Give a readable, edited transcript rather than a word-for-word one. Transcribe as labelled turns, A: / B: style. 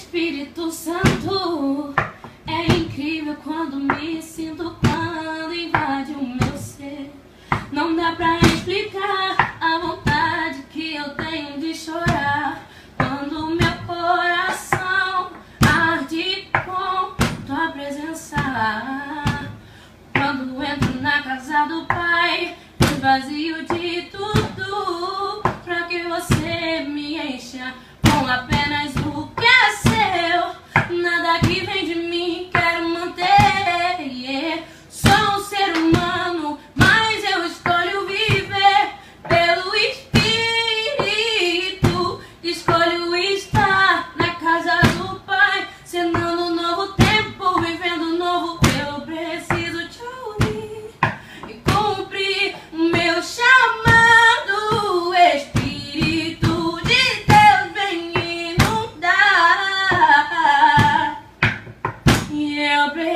A: Espírito Santo, é incrível quando me sinto, quando invade o meu ser. Não dá pra explicar a vontade que eu tenho de chorar quando meu coração arde com tua presença. Quando entro na casa do Pai, esvazio de tudo pra que você me encha com apenas o que é seu. Nada que vem de mim quero manter. Sou um ser humano, mas eu escolho viver pelo Espírito. Escolho estar na casa do Pai, cenando um novo tempo, vivendo um novo. Eu preciso te ouvir e cumprir o meu chamado. Espírito de Deus, vem inundar. E eu